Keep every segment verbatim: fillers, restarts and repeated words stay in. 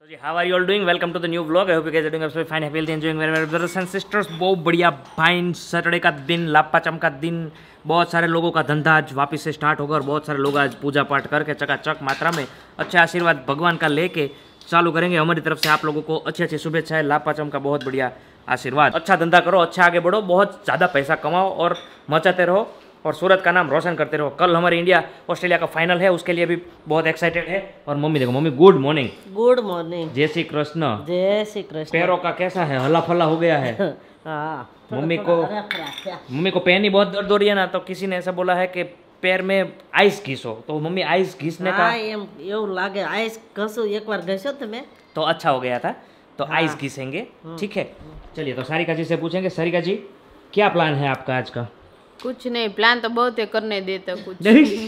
How are you all doing? Welcome to the new vlog. I hope you guys are doing absolutely fine, happy, enjoying very well. Brothers and sisters, बहुत बढ़िया fine Saturday का दिन, लापाचम का दिन, बहुत सारे लोगों का धंधा आज वापस से स्टार्ट होगा और बहुत सारे लोग आज पूजा पाठ करके चकाचक मात्रा में अच्छे आशीर्वाद भगवान का लेके चालू करेंगे। हमारी तरफ से आप लोगों को अच्छी अच्छी शुभेच्छाएं, लापाचम का बहुत बढ़िया आशीर्वाद। अच्छा धंधा करो, अच्छा आगे बढ़ो, बहुत ज़्यादा पैसा कमाओ और मचाते रहो और सूरत का नाम रोशन करते रहो। कल हमारे इंडिया ऑस्ट्रेलिया का फाइनल है, उसके लिए भी बहुत एक्साइटेड है। और मम्मी देखो, mummy good morning. Good morning. जय श्री कृष्ण। जय श्री कृष्ण। पैरों का कैसा है, हला फला हो गया है? हाँ, मम्मी को मम्मी को पैर ही बहुत दर्द हो रही है ना, तो किसी ने ऐसा बोला है कि पैर में आइस घीसो, तो मम्मी आइस घीसने का એવું લાગે આઈસ ઘસું એકવાર ઘસ્યો તમે तो अच्छा हो गया था, तो आइस घीसेंगे। ठीक है, चलिए तो सारिका जी से पूछेंगे। सारिका जी, क्या प्लान है आपका आज का? कुछ नहीं, प्लान तो बहुत है, करने देता कुछ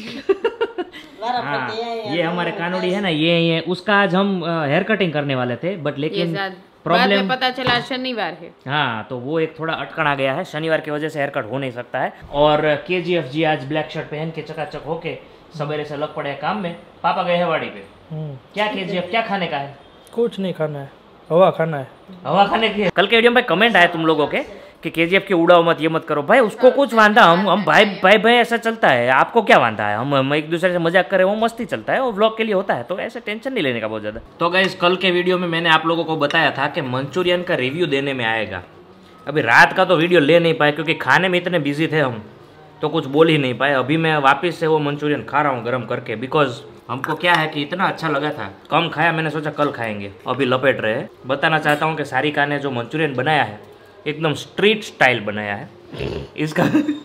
हाँ, ये हमारे कानूड़ी है ना, ये ये उसका आज हम हेयर कटिंग करने वाले थे, बट लेकिन प्रॉब्लम पता चला शनिवार है। हाँ, तो वो एक थोड़ा अटकन आ गया है, शनिवार की वजह से हेयर कट हो नहीं सकता है। और केजीएफ जी आज ब्लैक शर्ट पहन के चकाचक होके सवेरे से लग पड़े हैं काम में। पापा गए हैं वाड़ी पे। क्या केजीएफ, क्या खाने का है? कुछ नहीं खाना है, हवा खाना है। हवा खाने की है। कल के वीडियो में कमेंट आए तुम लोगों के कि केजीएफ की उड़ाओ मत, ये मत करो। भाई उसको कुछ वांधा, हम हम भाई भाई भाई ऐसा चलता है, आपको क्या वांधा है? हम हम एक दूसरे से मजाक करें, वो मस्ती चलता है, वो व्लॉग के लिए होता है, तो ऐसे टेंशन नहीं लेने का बहुत ज्यादा। तो गाइस, कल के वीडियो में मैंने आप लोगों को बताया था कि मंचूरियन का रिव्यू देने में आएगा। अभी रात का तो वीडियो ले नहीं पाए क्योंकि खाने में इतने बिजी थे हम, तो कुछ बोल ही नहीं पाए। अभी मैं वापस से वो मंचूरियन खा रहा हूँ गर्म करके, बिकॉज हमको क्या है कि इतना अच्छा लगा था, कम खाया, मैंने सोचा कल खाएंगे, अभी लपेट रहे हैं। बताना चाहता हूँ कि सारिका ने जो मंचूरियन बनाया है एकदम स्ट्रीट स्टाइल बनाया है। इसका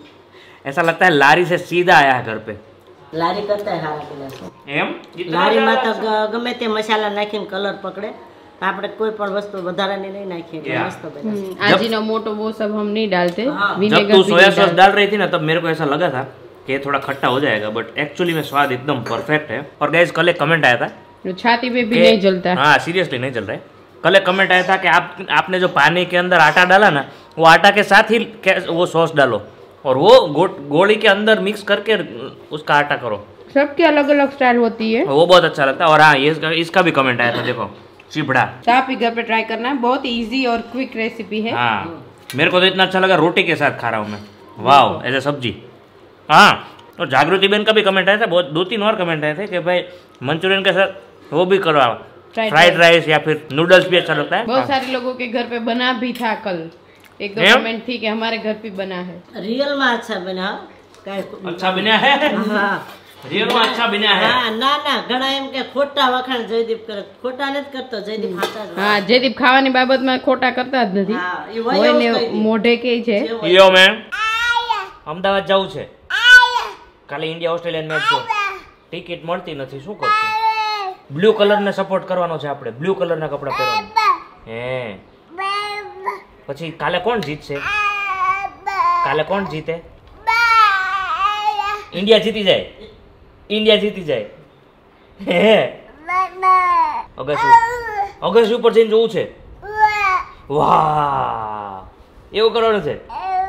ऐसा लगता है लारी से सीधा आया है घर पे। લારી કરતા હારા પેલા એમ લારીમાં તો ગમે તે મસાલા નાખીને કલર પકડે, તો આપણે કોઈ પણ વસ્તુ વધારાની નહીં નાખીએ, મસ્ત બને। आजीनो मोटो वो सब हम नहीं डालते। जब तू सोया सॉस डाल रही थी ना, तब मेरे को ऐसा लगा था कि ये थोड़ा खट्टा हो जाएगा, बट एक्चुअली में स्वाद एकदम परफेक्ट है। और गाइस, कल एक कमेंट आया था, छाती पे भी नहीं जलता है। हाँ, सीरियसली नहीं जल रहा है। कल एक कमेंट आया था कि आप आपने जो पानी के अंदर आटा डाला ना, वो आटा के साथ ही वो सॉस डालो और वो गो, गोली के अंदर मिक्स करके उसका आटा करो। सबकी अलग अलग स्टाइल होती है, वो बहुत अच्छा लगता है। और हाँ, ये इसका, इसका भी कमेंट आया था, देखो चिपड़ा। तो आप ही घर पे ट्राई करना है, बहुत इजी और क्विक रेसिपी है। हाँ, मेरे को तो इतना अच्छा लगा, रोटी के साथ खा रहा हूँ मैं, वाह, ऐसे सब्जी। हाँ, और जागृति बहन का भी कमेंट आया था, बहुत दो तीन और कमेंट आए थे कि भाई मंचूरियन के साथ वो भी करो, फ्राइड राइस या फिर नूडल्स भी अच्छा लगता है। बहुत हाँ। सारे लोगों के घर पे बना भी था कल, एक दो कमेंट थी कि हमारे घर पे बना है। रियल में अच्छा बना, अच्छा बना है। हाँ, रियल में अच्छा बना है। हाँ, ना ना घણા એમ કે ખોટા વખાણ જયદીપ કરે, ખોટા નથી કરતો જયદીપ, સાચા જ। હા, જયદીપ ખાવાની બાબતમાં ખોટા કરતા જ નથી, હા, એ વયો જ કહી દે। મોઢે કે છે। યો મેં અમદાવાદ જવું છે, કાલે ઇન્ડિયા ઓસ્ટ્રેલિયન મેચ જો, ટિકિટ મળતી નથી, શું કરશું? બ્લુ કલર ને સપોર્ટ કરવાનો છે આપણે, બ્લુ કલર ના કપડા પહેરવાના। હે, પછી કાલે કોણ જીતશે? કાલે કોણ જીતે? ઇન્ડિયા જીતી જાય, ઇન્ડિયા જીતી જાય। હે, અગસ્યુ અગસ્યુ ઉપર જઈને જોવું છે। વાહ, એવું કરવાનું છે,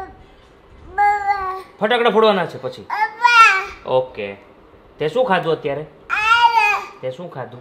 ફટાકડા ફોડવાના છે પછી। ઓકે, તે શું ખાધું અત્યારે? તે શું ખાધું?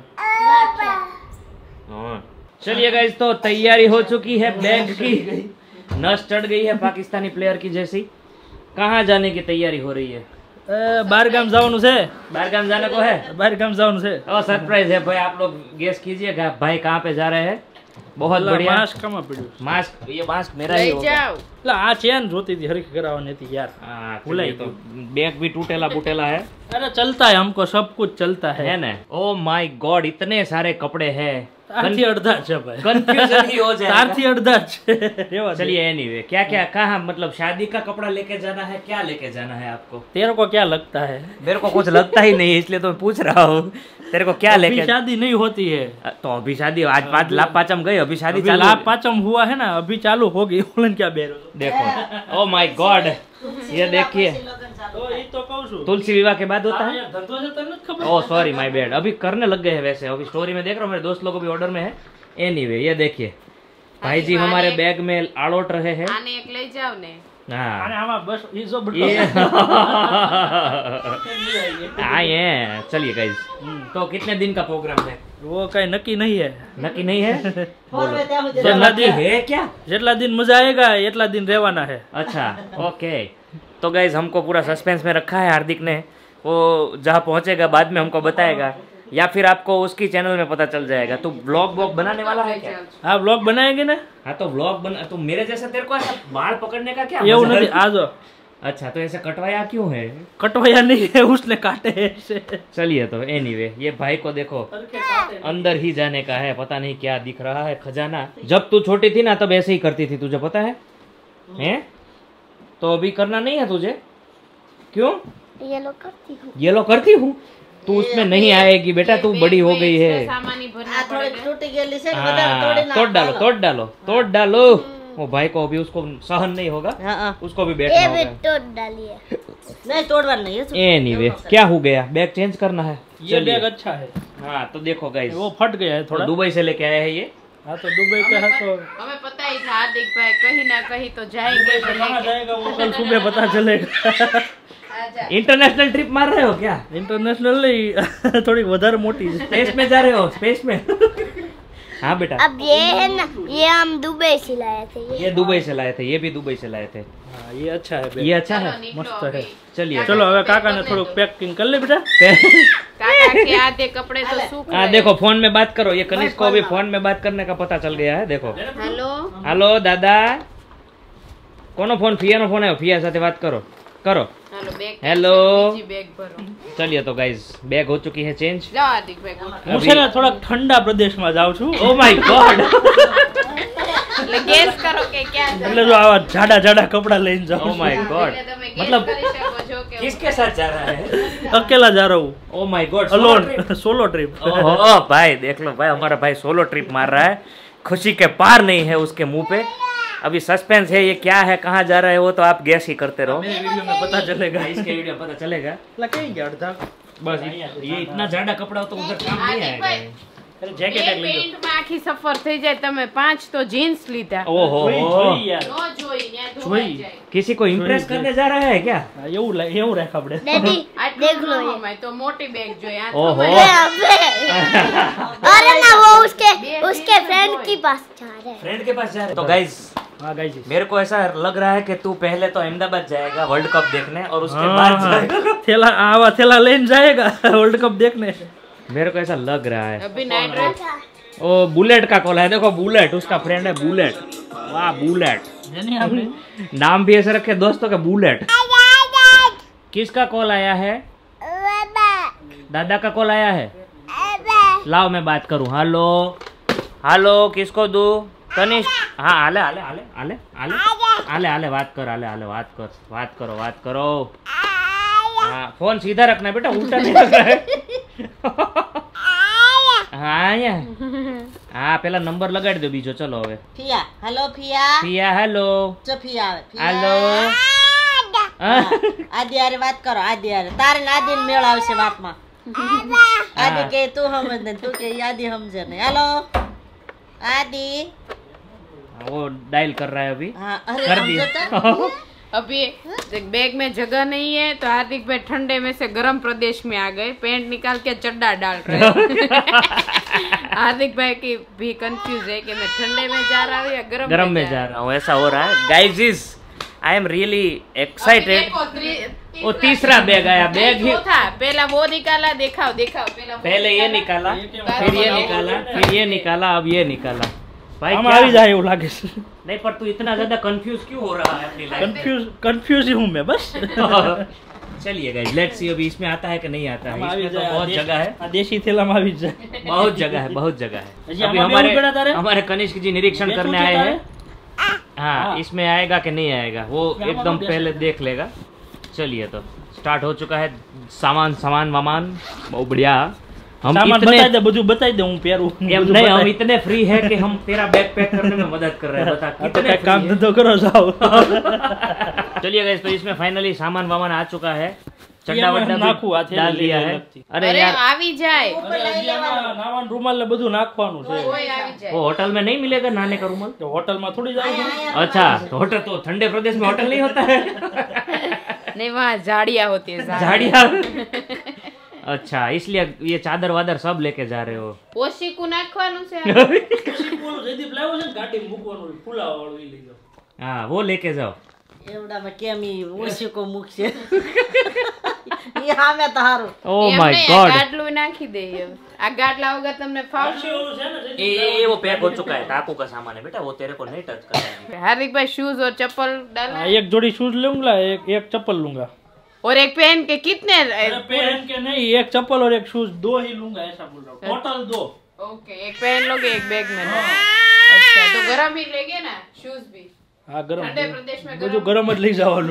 हाँ, चलिए गाइस, तो तैयारी हो चुकी है, बैग की नस चढ़ गई है पाकिस्तानी प्लेयर की जैसी। कहाँ जाने की तैयारी हो रही है? बाहर गाम जाऊँ से बाहर गांव जाने को है। बाहर गाम जाऊँ से और सरप्राइज है भाई, आप लोग गेस कीजिएगा भाई कहाँ पे जा रहे हैं। बहुत बढ़िया। मास्क कहाँ पड़્યું? मास्क, ये मास्क मेरा ही होगा। એટલે આ ચેન જોતી હતી, હરખી કરાવવાની હતી यार। हाँ, भुलाई तो बैग भी टूटेला बुटेला है। अरे चलता है, हमको सब कुछ चलता है, है ना। ओ माय गॉड, इतने सारे कपड़े हैं, तारथी अर्धा છે भाई, कंफ्यूजन ही हो जाएगा। तारथी अर्धा છે। रेवा दे। चलिए एनीवे, क्या क्या कहाँ, मतलब शादी का कपड़ा लेके जाना है, क्या लेके जाना है आपको? तेरे को क्या लगता है? मेरे को कुछ लगता ही नहीं, इसलिए तो मैं पूछ रहा हूँ, तेरे को क्या अभी लेके? शादी नहीं होती है, तो अभी शादी, आज पाँच लाभ पाचम गई, अभी शादी अभी चालू। लाभ पाचम हुआ है ना, अभी चालू होगी। बोलन क्या बेरो देखो, ओ माय गॉड, ये देखिए, तो ये तो कहूं છું तुलसी विवाह के बाद होता है। धंधो से तने खबर। ओ सॉरी, माय बैड, अभी करने लग गए हैं वैसे, अभी स्टोरी में देख रहा हूँ, मेरे दोस्त लोगों भी ऑर्डर में है। एनीवे, ये देखिए भाई जी हमारे बैग में आलोट रहे हैं। आने एक ले जाओ ने। हाँ, अरे आमा बस ये जो ये हाँ, ये चलिए गाइस, तो कितने दिन का प्रोग्राम है? वो कहीं नक्की नहीं है नक्की नहीं है ફોરવે ત્યાં સુધી तो રહેવા नक्की है क्या જેટલા दिन मजा आएगा એટલા दिन રહેવાના है अच्छा ओके तो गाइज हमको पूरा सस्पेंस में रखा है हार्दिक ने वो जहाँ पहुँचेगा बाद में हमको बताएगा या फिर आपको उसकी चैनल में पता चल जाएगा तू ब्लॉग ब्लॉग बनाने वाला है क्या हाँ ब्लॉग बनाएंगे ना हाँ तो ब्लॉग बना तो मेरे जैसा तेरे को ऐसा बाल पकड़ने का क्या એવું मजा નથી है? આ જો अच्छा तो ऐसे कटवाया क्यों है कटवाया नहीं है उसने काटे है ऐसे। चलिए तो एनीवे ये भाई को देखो अंदर ही जाने का है पता नहीं क्या दिख रहा है खजाना जब तू छोटी थी ना तब ऐसे ही करती थी तुझे पता है हैं तो अभी करना नहीं है तुझे क्यों ये लोग करती हूँ ये लो करती हूँ तू उसमें नहीं आएगी बेटा तू बड़ी हो गई है सामान ही भरना આ થોડીક पड़ेगा। તૂટી ગયેલી છે ને વધારે हाँ, તોડી तोड़ डालो નાખો तोड़ डालो तोड़ डालो वो भाई को अभी उसको सहन नहीं होगा હા હા उसको भी ये बैठना भी होगा तोड़ डालिए નહીં તોડવાનું નહીં એ શું? एनीवे क्या हो गया बैग चेंज करना है ये चलिए। बैग अच्छा है हाँ तो देखो गाइस वो फट गया है तो थोड़ा दुबई से लेके आया है ये हाँ तो दुबई का है तो हमें पता ही था हार्दिक भाई कहीं ना कहीं तो जाएंगे तो कहाँ लेके। जाएगा वो कल सुबह पता चलेगा आजा। इंटरनेशनल ट्रिप मार रहे हो क्या इंटरनेशनल नहीं थोड़ी વધારે મોટી છે स्पेस में जा रहे हो स्पेस में हाँ बेटा अब ये है ना ये हम दुबई से लाए थे ये ये दुबई से लाए थे ये भी दुबई से लाए थे हाँ ये अच्छा है ये अच्छा चलो है निकलो मस्त अभी। है। चलिए चलो હવે કાકાને થોડું પેકિંગ કરી લે બેટા काका के आधे कपड़े तो सूख हाँ रहे देखो फोन में बात करो ये कनिष्क को अभी फोन में बात करने का पता चल गया है देखो हैं। हेलो हेलो दादा कोनो फोन फिया नो फोन आयो फिया साथे बात करो करो हेलो बैग हेलो બીજી बैग भरो चलिए तो गाइज बैग हो चुकी है चेंज जाओ हार्दिक भाई को હું છે ને થોડા ઠંડા પ્રદેશમાં જાઉં છું ओ माय गॉड એટલે ગેસ કરો કે ક્યાં જાઓ એટલે જો આવા જાડા જાડા કપડા લઈને ओ જાઉં माय गॉड એટલે તમે ગેસ मतलब કરી શકો છો કે किसके साथ जा रहा है અકેલા जा रहा हूँ oh my god alone solo trip ओहो भाई देख लो भाई हमारा भाई सोलो ट्रिप मार रहा है खुशी के पार नहीं है उसके मुंह पे अभी सस्पेंस है ये क्या है कहाँ जा रहा है वो तो आप गैस ही करते रहो मेरे वीडियो में पता चलेगा इसके वीडियो पता चलेगा એટલે કઈ ગયા અડધા बस ये इतना ज्यादा कपड़ा हो तो उधर काम नहीं हार्दिक भाई आएगा અરે બે જેકેટ એક લઈ પેન્ટમાં આખી સફર થઈ જાય તમે પાંચ તો જીન્સ લીધા ओहो જોઈ જોઈ યાર ન જોઈ ત્યાં ધોવાઈ જોઈ. જાય किसी को इम्प्रेस जोई, करने जा रहा है क्या હા, એવું લા- એવું રાખ આપણે डैडी આટલું देख लो ન ये હોમાય તો મોટી બેગ જોઈએ આ ओहो તમારી ये अबे अरे ना वो उसके उसके फ्रेंड के पास जा रहे हैं फ्रेंड के पास जा रहे हैं। तो गाइज હા ગાઈસ मेरे को ऐसा लग रहा है कि तू पहले तो अहमदाबाद जाएगा वर्ल्ड कप देखने और उसके हाँ, बाद जाएगा थैला आवा थैला लेने जाएगा वर्ल्ड कप देखने मेरे को ऐसा लग रहा है અભી નાઇટ ડ્રેસ ओ बुलेट का कॉल है देखो बुलेट उसका फ्रेंड है बुलेट वाह बुलेट જેની આપણે नाम भी ऐसे रखे दोस्तों का बुलेट किसका कॉल आया है दादा का कॉल आया है लाओ मैं बात करूं हेलो हेलो किसको दूं कनिष्क हाँ आले आले आले आले आले आले आले बात कर आले आले बात कर बात करो बात करो हाँ फोन सीधा रखना बेटा उल्टा नहीं रखना है हाँ અહીંયા હા પેલા નંબર લગાડી દો બીજો ચલો હવે ફિયા હેલો ફિયા પિયા હેલો જો ફિયા આવે ફિયા. હેલો હા, આદિ હારે વાત કરો આદિ હારે તારે ને આદિ મેળ આવશે વાતમાં આદि કે તું સમજ ને તું કે આદि સમજે નહીં હેલો આદि वो डायल कर रहा है अभी હા અરે कर સમજે તો दिया अभी बैग में जगह नहीं है तो हार्दिक भाई ठंडे में से गर्म प्रदेश में आ गए पैंट निकाल के चड्डा डाल रहे हैं। हार्दिक भाई की भी कंफ्यूज है कि मैं ठंडे में जा रहा हूँ या गर्म गरम में जा रहा हूँ ऐसा हो रहा है guys is I am really excited वो तीसरा बैग आया बैग ही था पहला वो निकाला दिखाओ दिखाओ पहला वो पहले ये निकाला फिर ये निकाला फिर ये निकाला अब ये निकाला भाई આમ क्या આવી જાય એવું લાગે છે नहीं पर तू इतना ज्यादा कंफ्यूज क्यों हो रहा है अपनी लाइफ કન્ફ્યુઝ કન્ફ્યુઝ ही हूँ मैं बस चलिए गाइस लेट्स सी अभी इसमें आता है कि नहीं आता है આમ આવી इसमें तो જાય बहुत जगह है આ દેશી થેલામાં આવી જ જાય बहुत जगह है बहुत जगह है जी, अभी हमारे हमारे ऊपर आता है? हमारे कनिष्क जी निरीक्षण ये करने सोचे आए तारे? हैं हाँ हाँ। इसमें आएगा कि नहीं आएगा वो यहाँ एकदम पर पहले देख लेगा चलिए तो स्टार्ट हो चुका है सामान सामान वामान बहुत बढ़िया हम સામાન इतने બતાવી દે બધું બતાવી દે હું પહેરું एम બધું नहीं हम બતાવી. इतने फ्री है कि हम तेरा बैग पैक करने में मदद कर रहे हैं बता આ તો कितने કાંઈક free કામ है? ધંધો કરો જાઓ चलिए गाइस तो इसमें फाइनली सामान वामान आ चुका है चड्डा ये मैं वड्डा नाखूं, आ भी थैली डाल ले दिया ले है लगती। अरे अरे यार આવી જાય નાવાનું રૂમાલ ને બધું નાખવાનું છે કોઈ આવી જાય वो होटल में नहीं मिलेगा नहाने का रूमाल તો હોટલમાં થોડી જાવ अच्छा तो होटल तो ठंडे प्रदेश में होटल नहीं होता है नहीं वहाँ झाड़ियाँ होती है झाड़िया अच्छा इसलिए ये चादर वादर सब लेके जा रहे हो। ઓશીકું નાખવાનું છે પછી બોલો જયદીપ લાવ્યો છે ને ગાડી મૂકવાનું ફુલાવા વાળું ઈ લઈ જાઓ। हाँ वो लेके जाओ। એવડામાં કેમ ઈ ઓશીકો મૂકશે? ઈ હામે તારું ओ એમ माय નહીં, આ गॉड। ગાડલું નાખી દે હવે। આ ગાડલા વગર તમને ફાવશે? પછી ઓલું છે ને જયદીપ ये ये वो पैक हो चुका है, काकू का सामान है बेटा, वो तेरे को नहीं टच करना है। हार्दिक भाई शूज और चप्पल डालना हाँ, एक जोड़ी शूज लूंगा, एक एक चप्पल लूंगा। और एक पहन के कितने अरे पहन के नहीं, एक चप्पल और एक शूज दो ही लूंगा, ऐसा बोल रहा हूँ। टोटल दो। ओके एक पहन लोगे एक बैग में ना? अच्छा तो गरम ही लेंगे ना शूज भी? हाँ गरम ठंडे प्रदेश में બધું ગરમ જ લઈ જવાનું।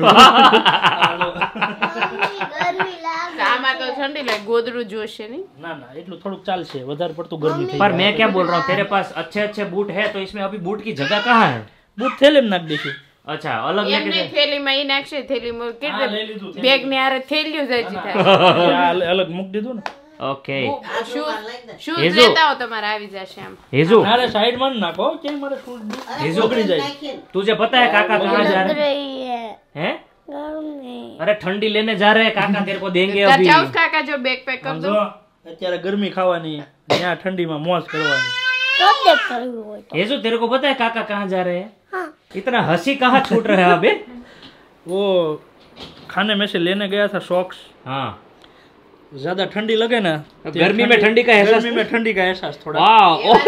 गर्मी लाग तो आमा तो ठंडी लागे गोदरू जोशे नहीं? ના ના એટલું થોડુંક ચાલશે, વધારે પડતું ગરમી થઈ पर मैं क्या बोल रहा हूँ, तेरे पास अच्छे अच्छे बूट है तो इसमें अभी बूट की जगह कहाँ है? બૂટ થેલીમાં નાખ દઈશું। अच्छा अलग એમ लेके નહીં जा- થેલીમાં ઈ નાખશે થેલીમાં હા કેટલે લઈ લીધું થેલી। બેગ ને આરે થેલ્યું જાય છે થાય આ અલગ મૂક દીધું ને। ओके શૂઝ શૂઝ હેઝુ. લેતા હો તમારે આવી જશે આમ हेजू મારે સાઈડમાં જ નાખો, કેમ મારે શૂઝ हेजू બગડી જાય। નાખીને तुझे पता है काका कहाँ जा लग रहे रही है हैं? गर्मी। अरे ठंडी लेने जा रहे हैं काका, तेरे को देंगे अभी। ચાઉસ કાકા જો બેગ પેક કર દો સમજો અત્યારે ગરમી ખાવાની, ત્યાં ઠંડીમાં મોજ કરવાની। कब देख करूँ वो तो? हेजू तेरे को पता है काका कहाँ जा रहे हैं? हाँ। इतना हंसी कहाँ छूट रहा है अबे? वो खाने में से लेने गया था सॉक्स, हाँ ज्यादा ठंडी लगे ना तो गर्मी में ठंडी का एहसास- गर्मी में ठंडी का एहसास थोड़ा वाह ओ,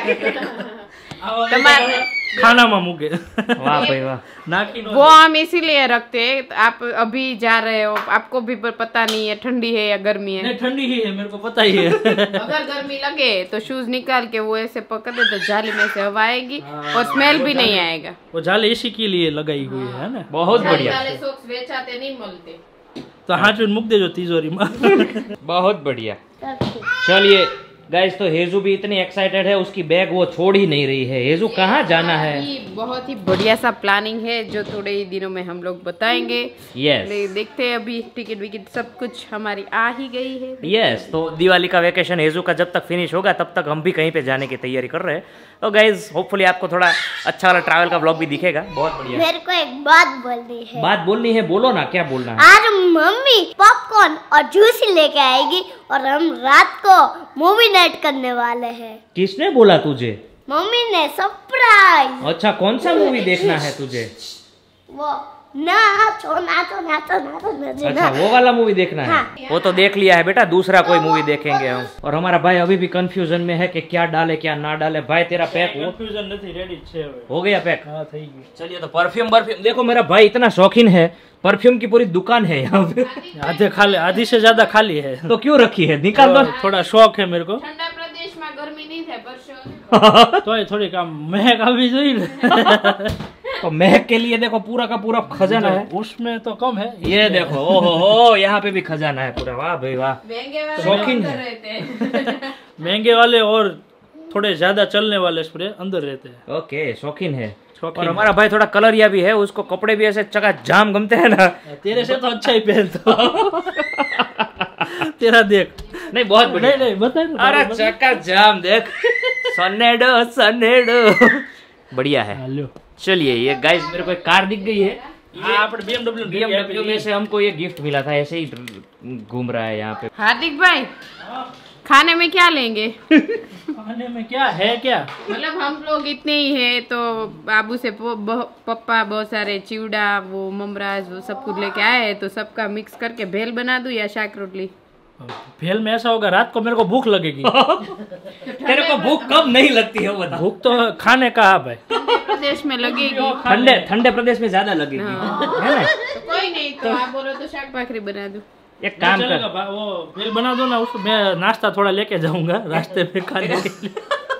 તમારે खानाમાં મૂકે वाह भाई वाह। નાખી નો वो हम इसीलिए रखते हैं आप अभी जा रहे हो आपको भी पर पता नहीं है ठंडी है या गर्मी है नहीं ठंडी ही है, मेरे को पता ही है। अगर गर्मी लगे तो शूज निकाल के वो ऐसे पकड़ दे तो जाली में से हवा आएगी और स्मेल भी नहीं आएगा। वो जाली इसी के लिए लगाई हुई है ना, बहुत बढ़िया वाले सॉक्स बेचाते नहीं मिलते। तो हाथ में मुक देजो तिजोरी में। बहुत बढ़िया। चलिए गाइस तो हेजू भी इतनी एक्साइटेड है, उसकी बैग वो छोड़ ही नहीं रही है। हेजू कहाँ जाना है? ये बहुत ही बढ़िया सा प्लानिंग है जो थोड़े ही दिनों में हम लोग बताएंगे। यस ले- देखते हैं अभी टिकट विकेट सब कुछ हमारी आ ही गई है। यस तो दिवाली का वेकेशन हेजू का जब तक फिनिश होगा तब तक हम भी कहीं पे जाने की तैयारी कर रहे हैं। तो गाइज होपफुली आपको थोड़ा अच्छा वाला ट्रैवल का ब्लॉग भी दिखेगा। बहुत बढ़िया मेरे को एक बात बोलनी है। बात बोलनी है, बोलो ना क्या बोलना है। आज मम्मी पॉपकॉर्न और जूस लेके आएगी और हम रात को मूवी नाइट करने वाले हैं। किसने बोला तुझे? मम्मी ने सरप्राइज। अच्छा कौन सा मूवी देखना है तुझे? वो नाचो नाचो नाचो नाचो नाचो अच्छा वो वाला मूवी देखना है। हाँ। वो तो देख लिया है बेटा, दूसरा कोई मूवी देखेंगे हम। और हमारा भाई अभी भी कंफ्यूजन में है कि क्या डाले क्या ना डाले। भाई तेरा पैक हो, કન્ફ્યુઝન નથી, રેડી જ છે હવે। हो गया पैक? હા થઈ ગયું। चलिए तो परफ्यूम परफ्यूम देखो, मेरा भाई इतना शौकीन है, परफ्यूम की पूरी दुकान है यहाँ पे। आधे खाली, आधी से ज्यादा खाली है। तो क्यों रखी है? निकाल दो। थोड़ा शौक है मेरे को, ठंडा प्रदेश में गर्मी नहीं થાય પરસો तो थोड़ी काम महक आवी જોઈએ ने। तो महक के लिए देखो पूरा का पूरा खजाना है। उसमें तो कम है। ये देखो ओहो हो, यहाँ पे भी खजाना है पूरा। वाह भाई वाह। महंगे वाले शौकीन अंदर है। रहते हैं। महंगे वाले और थोड़े ज्यादा चलने वाले स्प्रे अंदर रहते हैं। ओके शौकीन है। शौकीन और है। हमारा भाई थोड़ा कलरिया भी है, उसको कपड़े भी ऐसे चकाचौंध गमते हैं ना। तेरे से तो अच्छा ही पहनता हूँ। तेरा देख। नहीं बहुत बढ़िया। नहीं नहीं बता दो। अरे चकाचौंध देख, सनेडो सनेडो बढ़िया है। लो चलिए ये गाइस मेरे को एक कार दिख गई है। ये આપણે BMW बी एम डब्ल्यू में से हमको ये गिफ्ट मिला था, ऐसे ही घूम रहा है यहाँ पे। हार्दिक भाई खाने में क्या लेंगे? खाने में क्या है क्या? मतलब हम लोग इतने ही हैं तो बाबू से पो- ब- पप्पा बहुत सारे चिवड़ा वो ममराज वो सब कुछ लेके आए हैं, तो सबका मिक्स करके भेल बना दूं या शाक रोटली? भेल में ऐसा होगा, रात को मेरे को भूख लगेगी। तेरे को भूख कब नहीं लगती है वो बता। भूख तो खाने का आप है। ठंडे प्रदेश में लगेगी ठंडे ठंडे प्रदेश में ज्यादा लगेगी हाँ। है ना। तो कोई नहीं तो आप बोलो तो शाक भाखरी बना दूं। एक काम चलेगा कर, बा- वो भेल बना दो ना, उसको मैं नाश्ता थोड़ा लेके जाऊंगा रास्ते में खाने के लिए।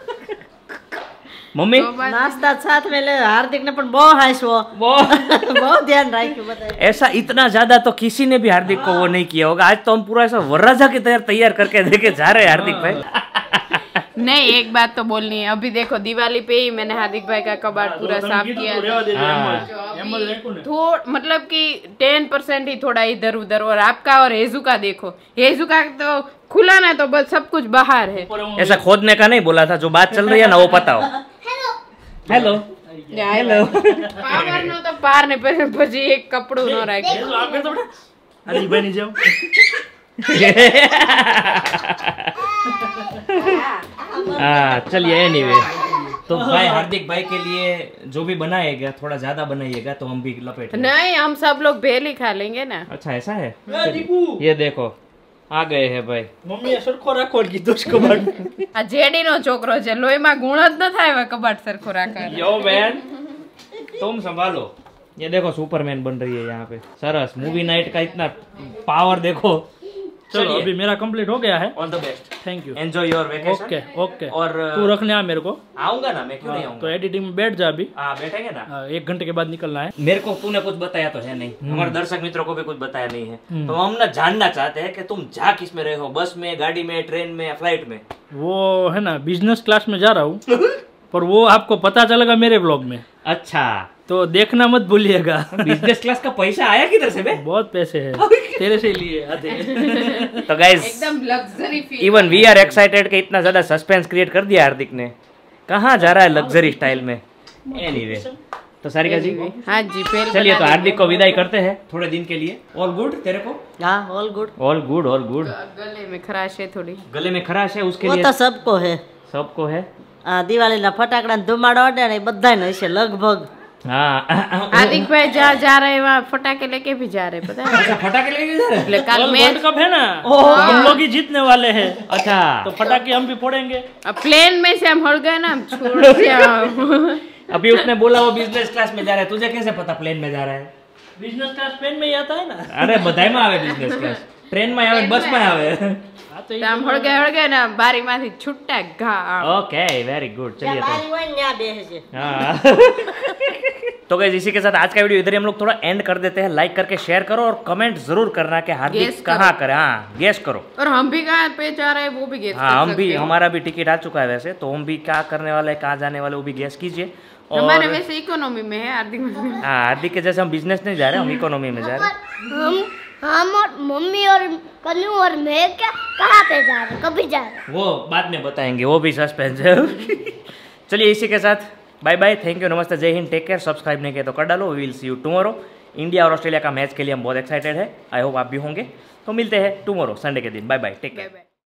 मम्मी तो बस નાસ્તા સાથ में ले हार्दिक ने पण બહુ હાસ્યો वो બહુ ध्यान રાખ્યું બધાએ ऐसा इतना ज्यादा तो किसी ने भी हार्दिक को वो नहीं किया होगा। आज तो हम पूरा ऐसा वरराजा की तरह तैयार करके देके जा रहे हैं हार्दिक भाई। नहीं एक बात तो बोलनी है, अभी देखो दिवाली पे ही मैंने हार्दिक भाई का कबाड़ पूरा साफ किया था। रेवा देજો, हाँ। एम જ- एम જ राख्યું ने। थोड़ मतलब कि टेन परसेंट ही थोड़ा इधर उधर, और आपका और हेजू का देखो, हेजू का तो खुला ना तो बस सब कुछ बाहर है। ऊपर હું- ऐसा खोदने का नहीं बोला था, जो बात चल रही है ना वो पता हो। हेलो हेलो પાવર નો તો પાર ને પછી પછી એક કપડું નો રાખ્યું। भेल आप कर दो बेटा। अरे भाई नहीं जाओ। हाँ चलिए एनीवे, तो भाई हार्दिक भाई के लिए जो भी बनाएगा थोड़ा ज्यादा बनाइएगा तो हम भी लपेट लेंगे। नहीं, हम सब लोग भेल ही खा लेंगे ना। अच्छा ऐसा है, ए, दीपू ये देखो आ गए हैं भाई। મમ્મીએ સરખો રાખો કીધું છે કબાટ. આ જેડી નો છોકરો છે, લોહીમાં ગુણ જ ન થાય હવે કબાટ સરખો રાખે. यो बहन तुम संभालो। ये देखो सुपरमैन बन रही है यहाँ पे, सरस मूवी नाइट का इतना पावर देखो। चलो अभी मेरा कंप्लीट हो गया है। All the best, thank you. Enjoy your vacation. Okay okay. और तू रखने आ मेरे को। आऊंगा ना मैं, क्यों नहीं तो आऊंगा। एडिटिंग में बैठ जा अभी। हाँ बैठेंगे ना। हाँ, एक घंटे के बाद निकलना है। मेरे को तूने कुछ बताया तो है नहीं, हमारे दर्शक मित्रों को भी कुछ बताया नहीं है, तो हम ना जानना चाहते हैं कि तुम जा किस में रहे हो, बस में, गाड़ी में, ट्रेन में, फ्लाइट में। वो है ना बिजनेस क्लास में जा रहा हूँ पर वो आपको पता चलेगा मेरे ब्लॉग में। अच्छा तो देखना मत भूलिएगा। बिजनेस क्लास का पैसा आया किधर से बे? बहुत पैसे हैं तेरे से लिए आधे। तो गाइस एकदम luxury feel. Even we are excited कि इतना ज्यादा सस्पेंस क्रिएट कर दिया हार्दिक ने। कहाँ जा रहा है लग्जरी स्टाइल में। एनीवे तो सारिका जी हाँ जी, भेल चलिए, तो बना हार्दिक को विदाई करते हैं थोड़े दिन के लिए। ऑल गुड तेरे को? हाँ all good. All good all good. दी। गले में खराश है थोड़ी। गले में खराश है उसके वो लिए तो सबको है। सबको है। આ દિવાળીના ફટાકડા ધુમાડો અડે ને બધાને હશે લગભગ। हाँ हार्दिक भाई जहाँ जा रहे हैं वहाँ फटाके लेके भी जा रहे हैं, पता है। अच्छा फटाके लेके जा रहे हैं? इसलिए कल वर्ल्ड मैच कप है ना, तो हम लोग ही जीतने वाले हैं। अच्छा तो फटाके हम भी फोड़ेंगे। अब प्लेन में से हम हट गए ना, हम छोड़ दिया। अभी उसने बोला वो बिजनेस क्लास में जा रहा है, तुझे कैसे पता प्लेन में जा रहा है? बिजनेस क्लास प्लेन में ही आता है ना। अरे बधाई में आवे बिजनेस क्लास, ट्रेन में आवे, बस में आवे। हाँ तो तो हम हट गए हट गए ना, बारी माथी छुट्टा घा। Okay very good. चलिए જ્યાં तो બારી હોય ને ત્યાં બેસજે। हाँ तो गाइस इसी के साथ आज का वीडियो इधर ही हम लोग थोड़ा एंड कर देते हैं। लाइक करके शेयर करो और कमेंट जरूर करना कि Guess हार्दिक करो। कहाँ करे। हाँ गेस करो। और हम भी कहाँ पे जा रहे हैं वो भी गेस हाँ कर हम भी, सकते हो। हमारा भी टिकट आ चुका है वैसे, तो हम भी क्या करने वाले हैं, कहाँ जाने वाले वो भी गेस कीजिए। हमारे और वैसे इकोनॉमी में है हार्दिक भाई। हाँ हार्दिक के जैसे हम बिजनेस नहीं जा रहे, हम इकोनॉमी में जा रहे हैं। हम हम और मम्मी और कन्नू और मैं क्या कहाँ पे जा रहे हैं, कभी जा रहे हैं। वो बाद में बताएंगे, वो भी सस्पेंस है। चलिए इसी के साथ बाय बाय, थैंक यू, नमस्ते, जय हिंद, टेक केयर। सब्सक्राइब नहीं किया तो कर डालो। We will see you tomorrow. India और ऑस्ट्रेलिया का मैच के लिए हम बहुत एक्साइटेड है, आई होप आप भी होंगे। तो मिलते हैं टुमारो संडे के दिन। Bye bye, take care. Bye bye.